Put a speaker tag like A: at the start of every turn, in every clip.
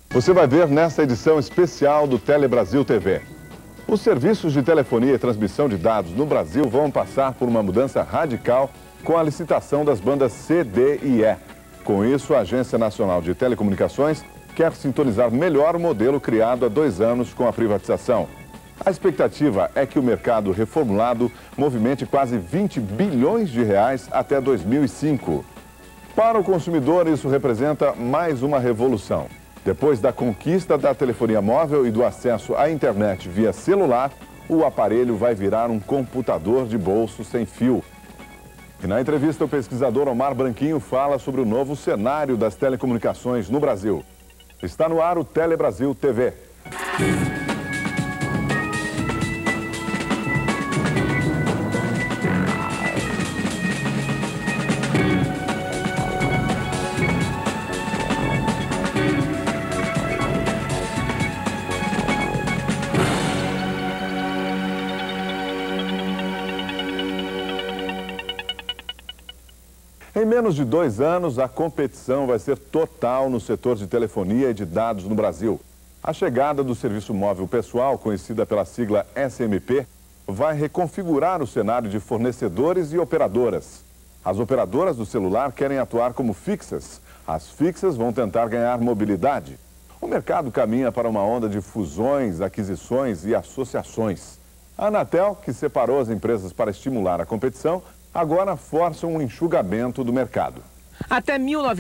A: Você vai ver nesta edição especial do Telebrasil TV. Os serviços de telefonia e transmissão de dados no Brasil vão passar por uma mudança radical com a licitação das bandas C, D e E. Com isso, a Agência Nacional de Telecomunicações quer sintonizar melhor o modelo criado há 2 anos com a privatização. A expectativa é que o mercado reformulado movimente quase 20 bilhões de reais até 2005. Para o consumidor, isso representa mais uma revolução. Depois da conquista da telefonia móvel e do acesso à internet via celular, o aparelho vai virar um computador de bolso sem fio. E na entrevista, o pesquisador Omar Branquinho fala sobre o novo cenário das telecomunicações no Brasil. Está no ar o Telebrasil TV. Em menos de 2 anos, a competição vai ser total no setor de telefonia e de dados no Brasil. A chegada do Serviço Móvel Pessoal, conhecida pela sigla SMP, vai reconfigurar o cenário de fornecedores e operadoras. As operadoras do celular querem atuar como fixas. As fixas vão tentar ganhar mobilidade. O mercado caminha para uma onda de fusões, aquisições e associações. A Anatel, que separou as empresas para estimular a competição, agora força um enxugamento do mercado.
B: Até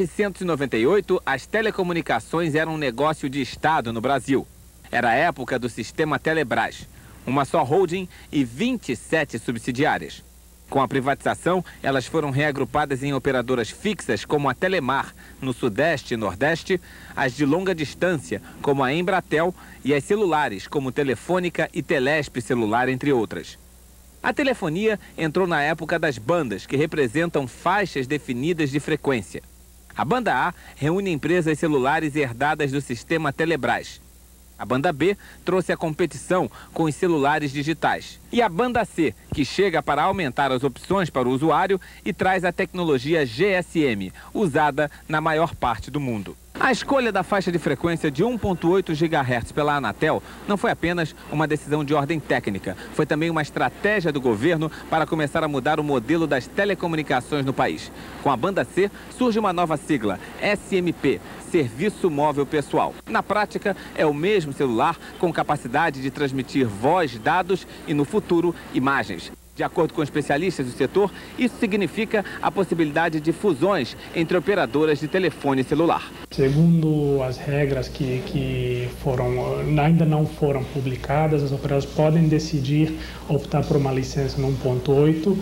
B: 1998, as telecomunicações eram um negócio de Estado no Brasil. Era a época do sistema Telebrás, uma só holding e 27 subsidiárias. Com a privatização, elas foram reagrupadas em operadoras fixas como a Telemar, no Sudeste e Nordeste, as de longa distância, como a Embratel, e as celulares, como Telefônica e Telesp Celular, entre outras. A telefonia entrou na época das bandas, que representam faixas definidas de frequência. A banda A reúne empresas celulares herdadas do sistema Telebrás. A banda B trouxe a competição com os celulares digitais. E a banda C, que chega para aumentar as opções para o usuário e traz a tecnologia GSM, usada na maior parte do mundo. A escolha da faixa de frequência de 1.8 GHz pela Anatel não foi apenas uma decisão de ordem técnica, foi também uma estratégia do governo para começar a mudar o modelo das telecomunicações no país. Com a banda C, surge uma nova sigla, SMP, Serviço Móvel Pessoal. Na prática, é o mesmo celular com capacidade de transmitir voz, dados e, no futuro, imagens. De acordo com especialistas do setor, isso significa a possibilidade de fusões entre operadoras de telefone celular.
C: Segundo as regras que ainda não foram publicadas, as operadoras podem decidir optar por uma licença no 1.8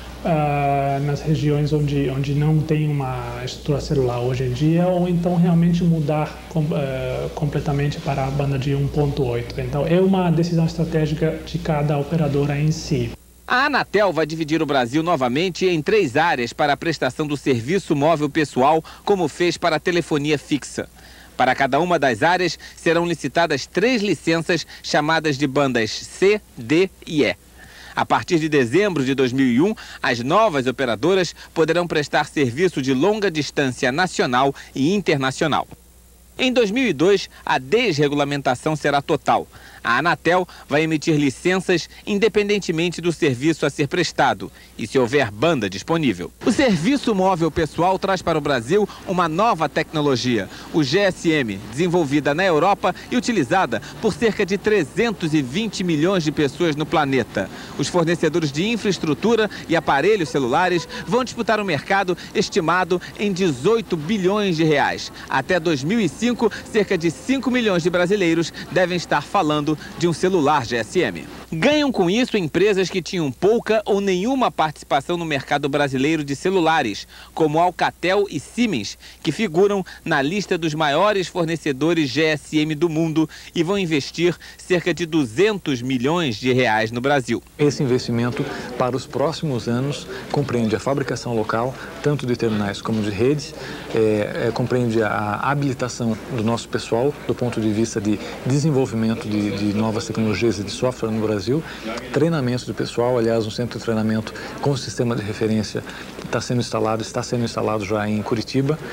C: nas regiões onde não tem uma estrutura celular hoje em dia, ou então realmente mudar completamente para a banda de 1.8. Então é uma decisão estratégica de cada operadora em si.
B: A Anatel vai dividir o Brasil novamente em 3 áreas para a prestação do serviço móvel pessoal, como fez para a telefonia fixa. Para cada uma das áreas, serão licitadas 3 licenças chamadas de bandas C, D e E. A partir de dezembro de 2001, as novas operadoras poderão prestar serviço de longa distância nacional e internacional. Em 2002, a desregulamentação será total. A Anatel vai emitir licenças independentemente do serviço a ser prestado e se houver banda disponível. O Serviço Móvel Pessoal traz para o Brasil uma nova tecnologia, o GSM, desenvolvida na Europa e utilizada por cerca de 320 milhões de pessoas no planeta. Os fornecedores de infraestrutura e aparelhos celulares vão disputar um mercado estimado em 18 bilhões de reais. Até 2005, cerca de 5 milhões de brasileiros devem estar falando de um celular GSM. Ganham com isso empresas que tinham pouca ou nenhuma participação no mercado brasileiro de celulares, como Alcatel e Siemens, que figuram na lista dos maiores fornecedores GSM do mundo e vão investir cerca de 200 milhões de reais no Brasil.
D: Esse investimento para os próximos anos compreende a fabricação local, tanto de terminais como de redes, compreende a habilitação do nosso pessoal do ponto de vista de desenvolvimento de novas tecnologias e de software no Brasil, treinamento do pessoal, aliás, um centro de treinamento com sistema de referência está sendo instalado já em Curitiba,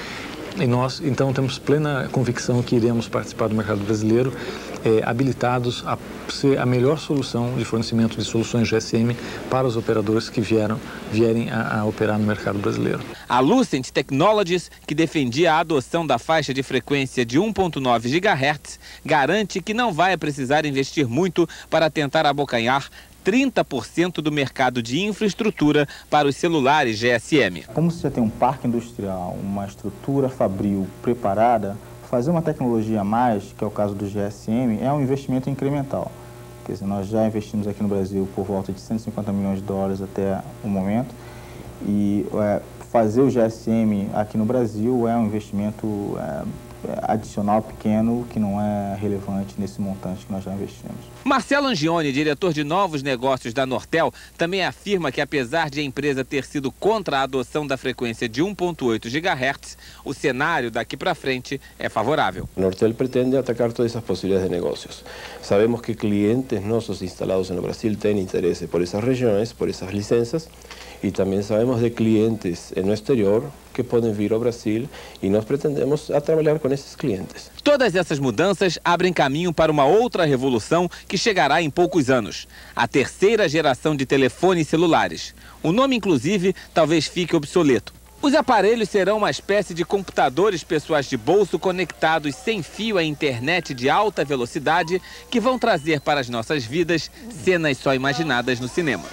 D: E nós, então, temos plena convicção que iremos participar do mercado brasileiro habilitados a ser a melhor solução de fornecimento de soluções GSM para os operadores que vierem a operar no mercado brasileiro.
B: A Lucent Technologies, que defendia a adoção da faixa de frequência de 1.9 GHz, garante que não vai precisar investir muito para tentar abocanhar 30% do mercado de infraestrutura para os celulares GSM.
E: Como você já tem um parque industrial, uma estrutura fabril preparada, fazer uma tecnologia a mais, que é o caso do GSM, é um investimento incremental. Quer dizer, nós já investimos aqui no Brasil por volta de 150 milhões de dólares até o momento. E fazer o GSM aqui no Brasil é um investimento adicional pequeno que não é relevante nesse montante que nós já investimos.
B: Marcelo Angione, diretor de novos negócios da Nortel, também afirma que apesar de a empresa ter sido contra a adoção da frequência de 1.8 GHz, o cenário daqui para frente é favorável.
F: Nortel pretende atacar todas essas possibilidades de negócios. Sabemos que clientes nossos instalados no Brasil têm interesse por essas regiões, por essas licenças, e também sabemos de clientes no exterior que podem vir ao Brasil e nós pretendemos trabalhar com esses clientes.
B: Todas essas mudanças abrem caminho para uma outra revolução que chegará em poucos anos. A terceira geração de telefones celulares. O nome, inclusive, talvez fique obsoleto. Os aparelhos serão uma espécie de computadores pessoais de bolso conectados sem fio à internet de alta velocidade que vão trazer para as nossas vidas cenas só imaginadas no cinema.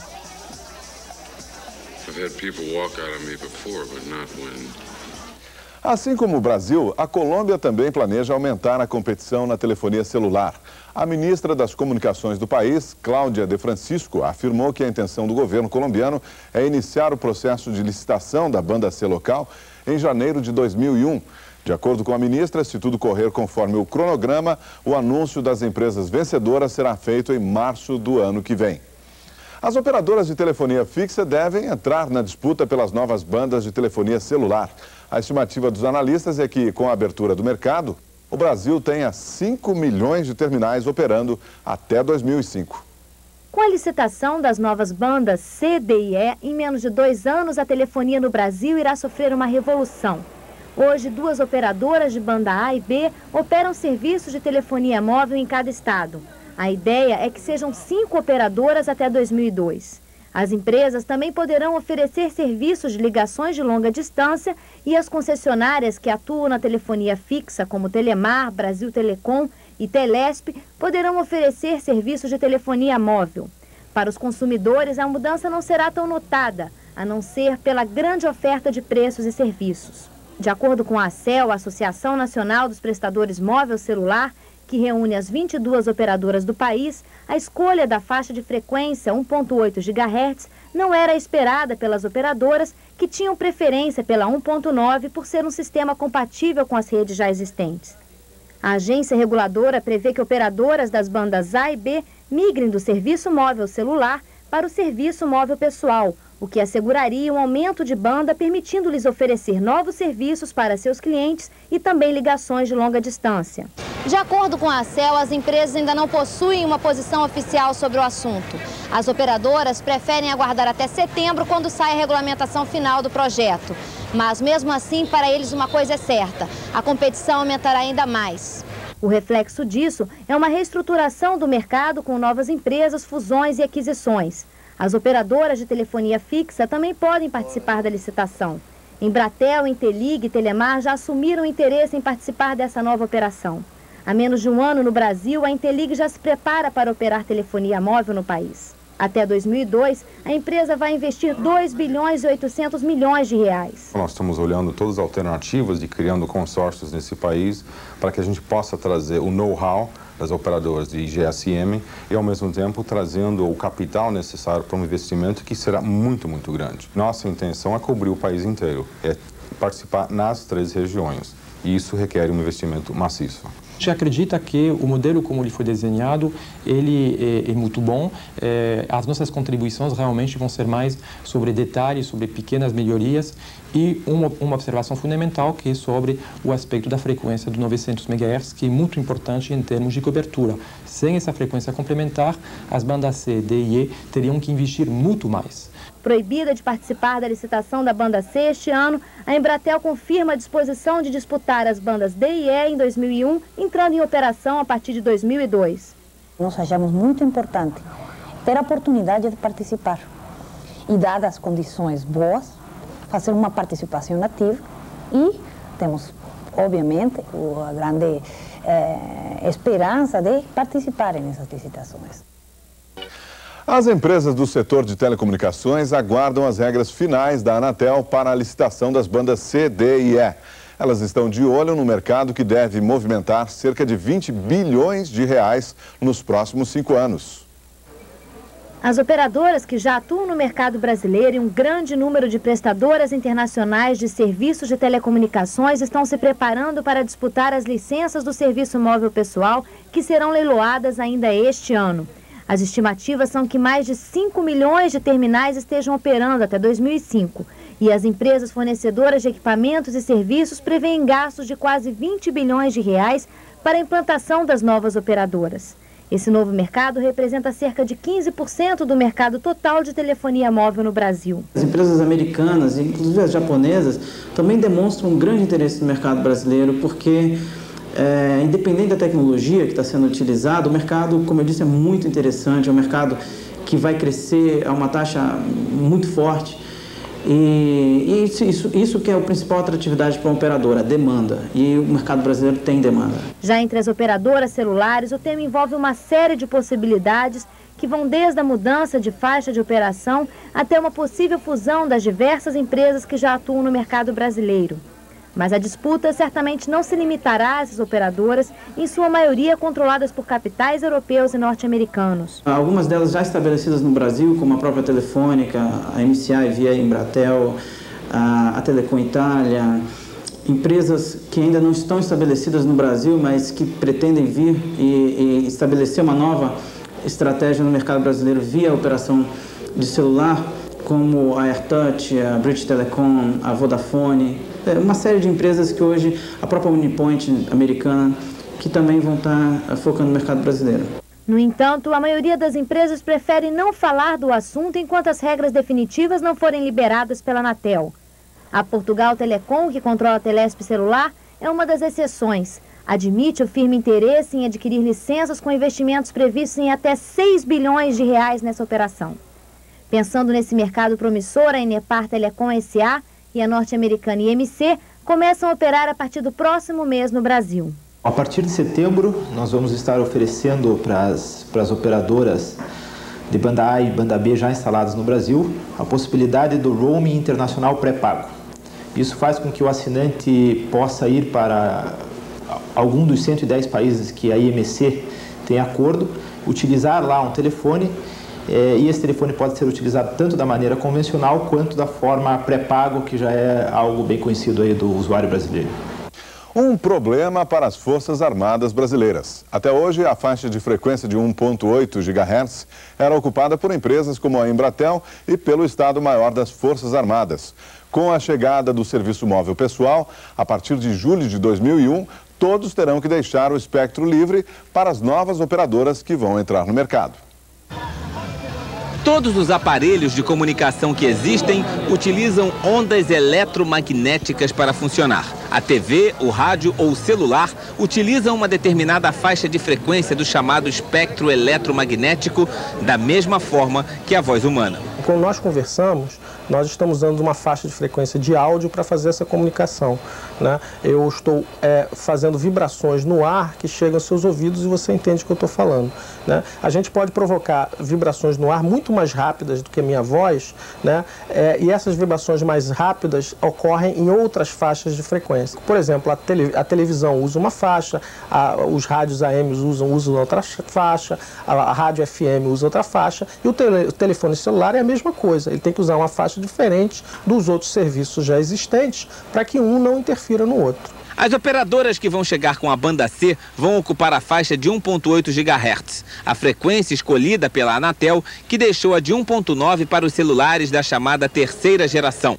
A: Assim como o Brasil, a Colômbia também planeja aumentar a competição na telefonia celular. A ministra das Comunicações do país, Cláudia de Francisco, afirmou que a intenção do governo colombiano é iniciar o processo de licitação da banda C local em janeiro de 2001. De acordo com a ministra, se tudo correr conforme o cronograma, o anúncio das empresas vencedoras será feito em março do ano que vem. As operadoras de telefonia fixa devem entrar na disputa pelas novas bandas de telefonia celular. A estimativa dos analistas é que, com a abertura do mercado, o Brasil tenha 5 milhões de terminais operando até 2005.
G: Com a licitação das novas bandas C, D e E, em menos de 2 anos, a telefonia no Brasil irá sofrer uma revolução. Hoje, 2 operadoras de banda A e B operam serviços de telefonia móvel em cada estado. A ideia é que sejam 5 operadoras até 2002. As empresas também poderão oferecer serviços de ligações de longa distância e as concessionárias que atuam na telefonia fixa, como Telemar, Brasil Telecom e Telesp, poderão oferecer serviços de telefonia móvel. Para os consumidores, a mudança não será tão notada, a não ser pela grande oferta de preços e serviços. De acordo com a ACEL, a Associação Nacional dos Prestadores Móvel Celular, que reúne as 22 operadoras do país, a escolha da faixa de frequência 1.8 GHz não era esperada pelas operadoras, que tinham preferência pela 1.9 por ser um sistema compatível com as redes já existentes. A agência reguladora prevê que operadoras das bandas A e B migrem do serviço móvel celular para o serviço móvel pessoal, o que asseguraria um aumento de banda, permitindo-lhes oferecer novos serviços para seus clientes e também ligações de longa distância. De acordo com a ACEL, as empresas ainda não possuem uma posição oficial sobre o assunto. As operadoras preferem aguardar até setembro, quando sai a regulamentação final do projeto. Mas, mesmo assim, para eles uma coisa é certa: a competição aumentará ainda mais. O reflexo disso é uma reestruturação do mercado com novas empresas, fusões e aquisições. As operadoras de telefonia fixa também podem participar da licitação. Embratel, Intelig e Telemar já assumiram interesse em participar dessa nova operação. Há menos de um ano no Brasil, a Intelig já se prepara para operar telefonia móvel no país. Até 2002, a empresa vai investir 2 bilhões e 800 milhões de reais.
H: Nós estamos olhando todas as alternativas de criando consórcios nesse país para que a gente possa trazer o know-how das operadoras de GSM e, ao mesmo tempo, trazendo o capital necessário para um investimento que será muito, muito grande. Nossa intenção é cobrir o país inteiro, é participar nas 3 regiões, e isso requer um investimento maciço.
I: A gente acredita que o modelo como ele foi desenhado, ele é muito bom. As nossas contribuições realmente vão ser mais sobre detalhes, sobre pequenas melhorias e uma observação fundamental que é sobre o aspecto da frequência do 900 MHz, que é muito importante em termos de cobertura. Sem essa frequência complementar, as bandas C, D e E teriam que investir muito mais.
G: Proibida de participar da licitação da banda C este ano, a Embratel confirma a disposição de disputar as bandas D e E em 2001, entrando em operação a partir de 2002.
J: Nós achamos muito importante ter a oportunidade de participar e, dadas as condições boas, fazer uma participação ativa e temos, obviamente, a grande esperança de participar nessas licitações.
A: As empresas do setor de telecomunicações aguardam as regras finais da Anatel para a licitação das bandas C, D e E. Elas estão de olho no mercado que deve movimentar cerca de 20 bilhões de reais nos próximos 5 anos.
G: As operadoras que já atuam no mercado brasileiro e um grande número de prestadoras internacionais de serviços de telecomunicações estão se preparando para disputar as licenças do serviço móvel pessoal que serão leiloadas ainda este ano. As estimativas são que mais de 5 milhões de terminais estejam operando até 2005. E as empresas fornecedoras de equipamentos e serviços prevêem gastos de quase 20 bilhões de reais para a implantação das novas operadoras. Esse novo mercado representa cerca de 15% do mercado total de telefonia móvel no Brasil.
K: As empresas americanas, inclusive as japonesas, também demonstram um grande interesse no mercado brasileiro porque, independente da tecnologia que está sendo utilizada, o mercado, como eu disse, é muito interessante, é um mercado que vai crescer a uma taxa muito forte. E isso que é a principal atratividade para a operadora, a demanda. E o mercado brasileiro tem demanda.
G: Já entre as operadoras celulares, o tema envolve uma série de possibilidades que vão desde a mudança de faixa de operação até uma possível fusão das diversas empresas que já atuam no mercado brasileiro. Mas a disputa certamente não se limitará a essas operadoras, em sua maioria controladas por capitais europeus e norte-americanos.
K: Algumas delas já estabelecidas no Brasil, como a própria Telefônica, a MCI via Embratel, a Telecom Itália, empresas que ainda não estão estabelecidas no Brasil, mas que pretendem vir e estabelecer uma nova estratégia no mercado brasileiro via operação de celular, como a AirTouch, a British Telecom, a Vodafone, uma série de empresas que hoje, a própria Unipoint americana, que também vão estar focando no mercado brasileiro.
G: No entanto, a maioria das empresas prefere não falar do assunto enquanto as regras definitivas não forem liberadas pela Anatel. A Portugal Telecom, que controla a Telesp celular, é uma das exceções. Admite o firme interesse em adquirir licenças com investimentos previstos em até 6 bilhões de reais nessa operação. Pensando nesse mercado promissor, a Enepar Telecom S.A. e a norte-americana IMC começam a operar a partir do próximo mês no Brasil.
E: A partir de setembro, nós vamos estar oferecendo para as operadoras de banda A e banda B já instaladas no Brasil a possibilidade do roaming internacional pré-pago. Isso faz com que o assinante possa ir para algum dos 110 países que a IMC tem acordo, utilizar lá um telefone. E esse telefone pode ser utilizado tanto da maneira convencional quanto da forma pré-pago, que já é algo bem conhecido aí do usuário brasileiro.
A: Um problema para as Forças Armadas brasileiras. Até hoje, a faixa de frequência de 1,8 GHz era ocupada por empresas como a Embratel e pelo Estado-Maior das Forças Armadas. Com a chegada do serviço móvel pessoal, a partir de julho de 2001, todos terão que deixar o espectro livre para as novas operadoras que vão entrar no mercado.
B: Todos os aparelhos de comunicação que existem utilizam ondas eletromagnéticas para funcionar. A TV, o rádio ou o celular utilizam uma determinada faixa de frequência do chamado espectro eletromagnético, da mesma forma que a voz humana.
L: Quando nós conversamos, nós estamos usando uma faixa de frequência de áudio para fazer essa comunicação, né? Eu estou fazendo vibrações no ar que chegam aos seus ouvidos e você entende o que eu estou falando, né? A gente pode provocar vibrações no ar muito mais rápidas do que a minha voz, né? E essas vibrações mais rápidas ocorrem em outras faixas de frequência. Por exemplo, a televisão usa uma faixa, os rádios AM usam outra faixa, a rádio FM usa outra faixa e o telefone celular é a mesma coisa. Ele tem que usar uma faixa diferente dos outros serviços já existentes para que um não interfira no outro.
B: As operadoras que vão chegar com a banda C vão ocupar a faixa de 1,8 GHz, a frequência escolhida pela Anatel, que deixou a de 1,9 para os celulares da chamada terceira geração.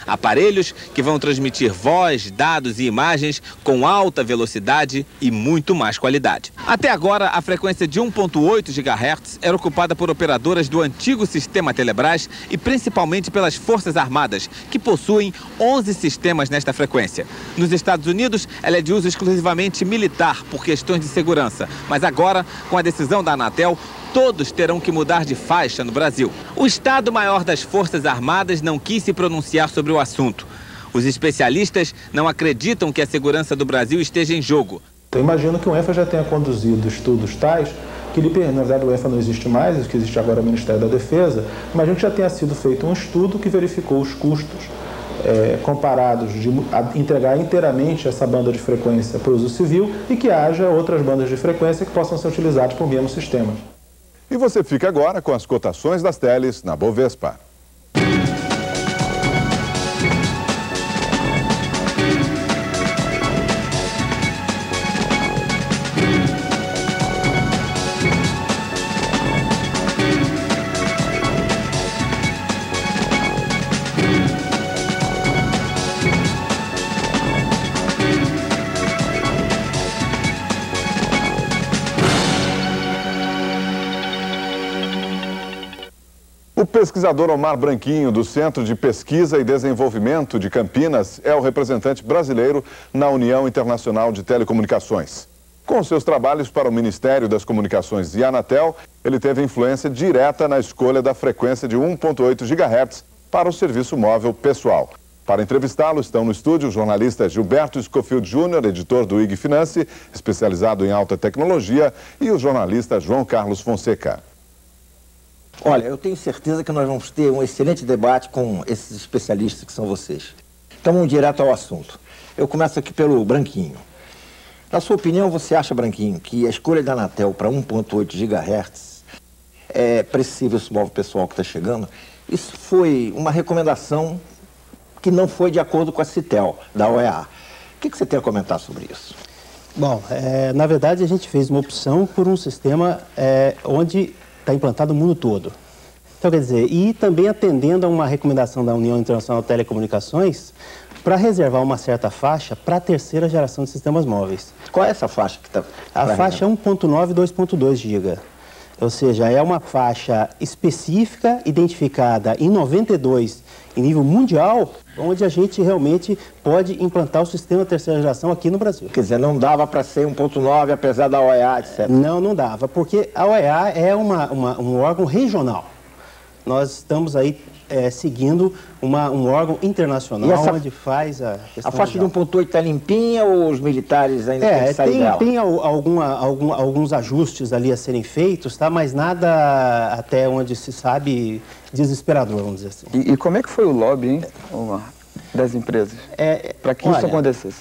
B: Aparelhos que vão transmitir voz, dados e imagens com alta velocidade e muito mais qualidade. Até agora, a frequência de 1.8 GHz era ocupada por operadoras do antigo sistema Telebrás e principalmente pelas Forças Armadas, que possuem 11 sistemas nesta frequência. Nos Estados Unidos, ela é de uso exclusivamente militar por questões de segurança. Mas agora, com a decisão da Anatel, todos terão que mudar de faixa no Brasil. O Estado-Maior das Forças Armadas não quis se pronunciar sobre o assunto. Os especialistas não acreditam que a segurança do Brasil esteja em jogo.
E: Eu imagino que o ENFA já tenha conduzido estudos tais que, na verdade, o ENFA não existe mais, o que existe agora é o Ministério da Defesa. Imagino que já tenha sido feito um estudo que verificou os custos comparados de entregar inteiramente essa banda de frequência para o uso civil e que haja outras bandas de frequência que possam ser utilizadas por mesmo sistema.
A: E você fica agora com as cotações das teles na Bovespa. O pesquisador Omar Branquinho, do Centro de Pesquisa e Desenvolvimento de Campinas, é o representante brasileiro na União Internacional de Telecomunicações. Com seus trabalhos para o Ministério das Comunicações e Anatel, ele teve influência direta na escolha da frequência de 1.8 GHz para o serviço móvel pessoal. Para entrevistá-lo, estão no estúdio o jornalista Gilberto Scofield Jr., editor do IG Finance, especializado em alta tecnologia, e o jornalista João Carlos Fonseca.
M: Olha, eu tenho certeza que nós vamos ter um excelente debate com esses especialistas que são vocês. Então vamos direto ao assunto. Eu começo aqui pelo Branquinho. Na sua opinião, você acha, Branquinho, que a escolha da Anatel para 1.8 GHz é preciso esse móvel pessoal que está chegando? Isso foi uma recomendação que não foi de acordo com a Citel, da OEA. O que você tem a comentar sobre isso?
N: Bom, na verdade a gente fez uma opção por um sistema onde está implantado no mundo todo. Então, quer dizer, e também atendendo a uma recomendação da União Internacional de Telecomunicações para reservar uma certa faixa para a terceira geração de sistemas móveis.
M: Qual é essa faixa que está?
N: A faixa é 1.9 e 2.2 GB. Ou seja, é uma faixa específica, identificada em 92 em nível mundial, onde a gente realmente pode implantar o sistema terceira geração aqui no Brasil.
M: Quer dizer, não dava para ser 1.9, apesar da OEA, etc.
N: Não dava, porque a OEA é um órgão regional. Nós estamos aí seguindo um órgão internacional onde faz a questão.
M: A faixa de 1.8 está limpinha ou os militares ainda têm que sair dela?
N: Tem alguns ajustes ali a serem feitos, tá? Mas nada até onde se sabe desesperador, vamos dizer assim.
O: E como é que foi o lobby, hein, das empresas para que isso acontecesse?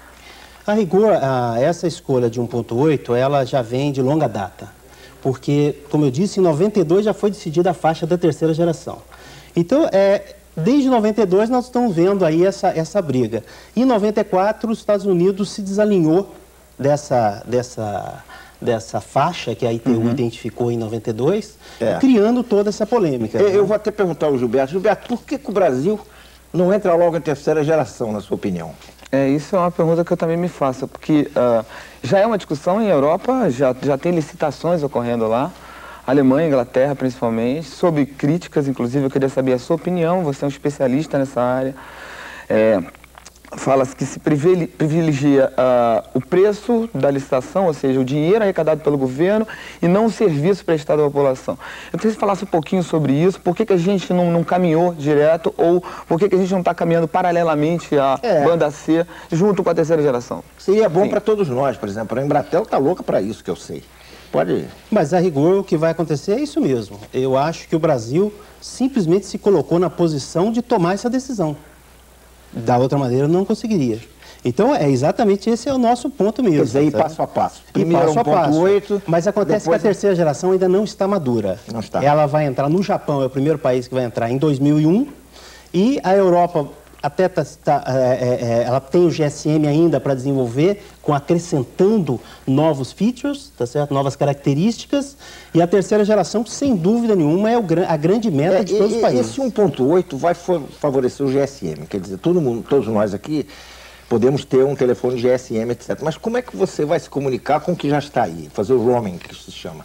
N: A rigor, essa escolha de 1.8, ela já vem de longa data. Porque, como eu disse, em 92 já foi decidida a faixa da terceira geração. Então, desde 92 nós estamos vendo aí essa briga. Em 94, os Estados Unidos se desalinhou dessa faixa que a ITU identificou em 92, criando toda essa polêmica.
M: Eu vou até perguntar ao Gilberto. Gilberto, por que o Brasil não entra logo em terceira geração, na sua opinião?
O: Isso é uma pergunta que eu também me faço, porque já é uma discussão em Europa, já tem licitações ocorrendo lá, Alemanha, Inglaterra principalmente, sob críticas, inclusive eu queria saber a sua opinião, você é um especialista nessa área. Fala-se que se privilegia o preço da licitação, ou seja, o dinheiro arrecadado pelo governo e não o serviço prestado à população. Eu queria que você falasse um pouquinho sobre isso, por que a gente não caminhou direto ou por que a gente não está caminhando paralelamente à banda C junto com a terceira geração?
M: Seria bom para todos nós, por exemplo, a Embratel está louca para isso, que eu sei. Pode ir.
N: Mas, a rigor, o que vai acontecer é isso mesmo. Eu acho que o Brasil simplesmente se colocou na posição de tomar essa decisão. Da outra maneira, não conseguiria. Então, exatamente esse é o nosso ponto mesmo.
M: Quer dizer, ir passo a passo. Primeiro 1.8,
N: mas acontece que a terceira geração ainda não está madura.
M: Não está.
N: Ela vai entrar no Japão, é o primeiro país que vai entrar em 2001. E a Europa até ela tem o GSM ainda para desenvolver, acrescentando novos features, tá certo? Novas características. E a terceira geração, sem dúvida nenhuma, é a grande meta de todos os países.
M: Esse 1.8 vai favorecer o GSM, quer dizer, todos nós aqui podemos ter um telefone GSM, etc. Mas como é que você vai se comunicar com o que já está aí? Fazer o roaming, que se chama?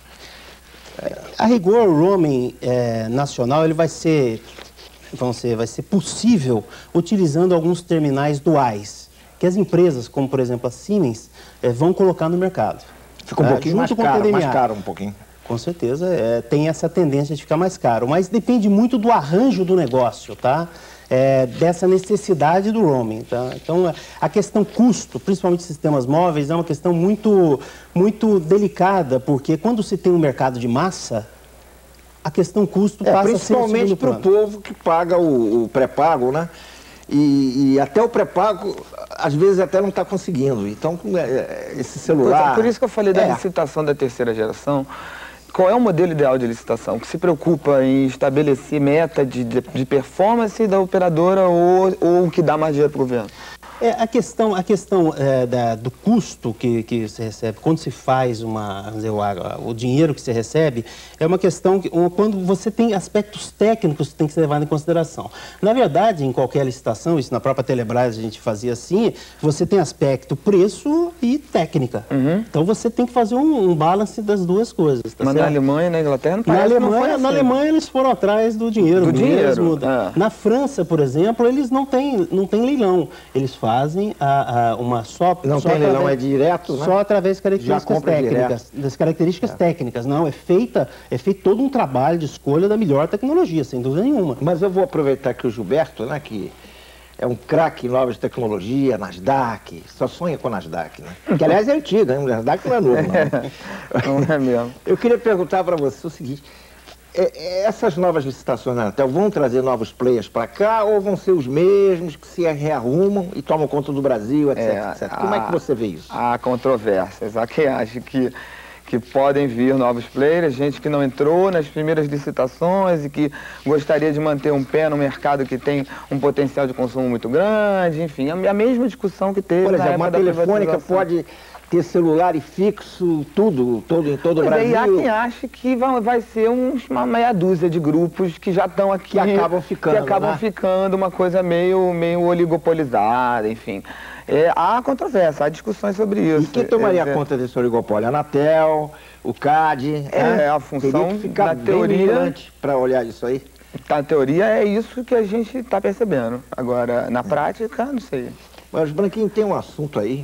N: A rigor, o roaming nacional ele vai ser possível utilizando alguns terminais duais, que as empresas, como por exemplo a Siemens, vão colocar no mercado.
M: Fica um pouquinho mais caro um pouquinho.
N: Com certeza, tem essa tendência de ficar mais caro, mas depende muito do arranjo do negócio, tá? Dessa necessidade do roaming, tá? Então, a questão custo, principalmente sistemas móveis, é uma questão muito, muito delicada, porque quando se tem um mercado de massa, a questão custo passa a ser
M: principalmente para o povo que paga o pré-pago, né? E até o pré-pago, às vezes, até não está conseguindo. Então, esse celular...
O: Por isso que eu falei da licitação da terceira geração. Qual é o modelo ideal de licitação? Que se preocupa em estabelecer meta de performance da operadora ou o que dá mais dinheiro para o governo?
N: A questão do custo que se recebe, quando se faz o dinheiro que se recebe, é uma questão que quando você tem aspectos técnicos que tem que ser levado em consideração. Na verdade, em qualquer licitação, isso na própria Telebrás a gente fazia assim, você tem aspecto preço e técnica. Então você tem que fazer um balance das duas coisas. Tá
O: Mas
N: certo?
O: na Alemanha, na Inglaterra, não parece
N: Na Alemanha eles foram atrás do dinheiro. Na França, por exemplo, eles não têm leilão. Eles fazem
M: Não tem leilão, é direto, né?
N: Só através das características técnicas. Não, é feito todo um trabalho de escolha da melhor tecnologia, sem dúvida nenhuma.
M: Mas eu vou aproveitar que o Gilberto, né, que é um craque em novas tecnologias, Nasdaq, só sonha com Nasdaq, né? Que aliás é antiga, né? O Nasdaq não é novo, não.
O: Não é mesmo.
M: Eu queria perguntar para você o seguinte: essas novas licitações na Anatel vão trazer novos players para cá ou vão ser os mesmos que se rearrumam e tomam conta do Brasil, etc. Como é que você vê isso?
O: Há controvérsias. Há quem acha que podem vir novos players, gente que não entrou nas primeiras licitações e que gostaria de manter um pé no mercado que tem um potencial de consumo muito grande, enfim, a mesma discussão que teve.
M: Por exemplo, uma telefônica pode ter celular e fixo, tudo em todo o Brasil.
O: E há quem acha que vai ser uma meia dúzia de grupos que já estão aqui.
M: Que acabam
O: ficando uma coisa meio oligopolizada, enfim. Há controvérsia, há discussões sobre isso.
M: E quem tomaria conta desse oligopólio? A Anatel, o CAD?
O: A função,
M: teria que ficar na teoria, para olhar isso aí?
O: Na teoria é isso que a gente está percebendo. Agora, na prática, não sei.
M: Mas, Branquinho, tem um assunto aí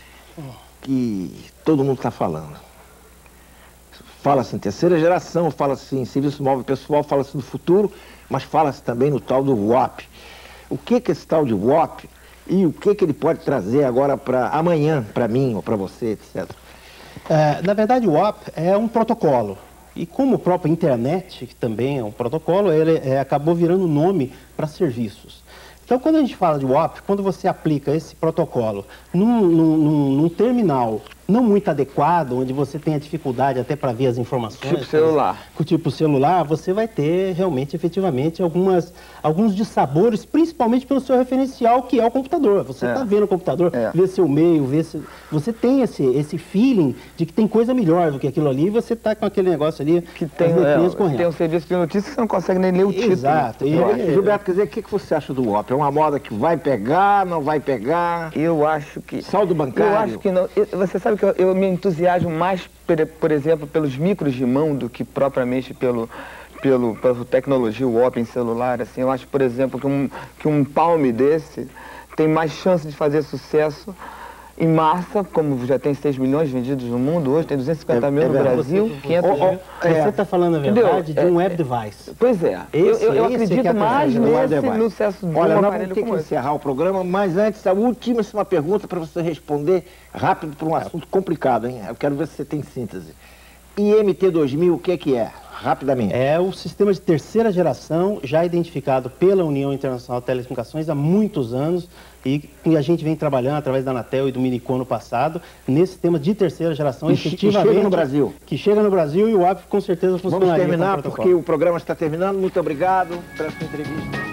M: que todo mundo está falando. Fala-se em terceira geração, fala-se em serviço móvel pessoal, fala-se no futuro, mas fala-se também no tal do WAP. O que é esse tal de WAP e o que ele pode trazer agora para amanhã, para mim ou para você, etc?
N: Na verdade, o WAP é um protocolo. E como a própria internet, que também é um protocolo, ele acabou virando nome para serviços. Então, quando a gente fala de WAP, quando você aplica esse protocolo num terminal não muito adequado, onde você tem a dificuldade até para ver as informações...
O: Tipo celular.
N: Tipo celular, você vai ter realmente, efetivamente, alguns dissabores, principalmente pelo seu referencial, que é o computador. Você está vendo o computador, vê seu e-mail, você tem esse feeling de que tem coisa melhor do que aquilo ali, e você está com aquele negócio ali...
O: Que tem um serviço de notícias que você não consegue nem ler o título.
N: Exato.
M: Gilberto, quer dizer, o que você acha do WAP? É uma moda que vai pegar, não vai pegar?
O: Eu acho que...
M: Saldo bancário?
O: Eu acho que não. Você sabe que eu me entusiasmo mais, por exemplo, pelos micros de mão do que propriamente pela tecnologia, o WAP em celular. Assim, eu acho, por exemplo, que um Palm desse tem mais chance de fazer sucesso em massa, como já tem 6 milhões vendidos no mundo hoje, tem 250 mil no Brasil, 500 mil.
N: Você está falando a verdade de um web device.
O: Pois é. Eu acredito mais no sucesso de um aparelho como esse.
M: Olha, nós vamos ter que encerrar o programa, mas antes, a última pergunta para você responder rápido para um assunto complicado, hein? Eu quero ver se você tem síntese. IMT-2000, o que é? Rapidamente.
N: É o sistema de terceira geração, já identificado pela União Internacional de Telecomunicações há muitos anos, e a gente vem trabalhando através da Anatel e do Minicom no passado, nesse sistema de terceira geração, efetivamente.
M: Que chega no Brasil.
N: Que chega no Brasil, e o WAP com certeza funcionaria.
M: Vamos terminar, porque o programa está terminando. Muito obrigado pela sua entrevista.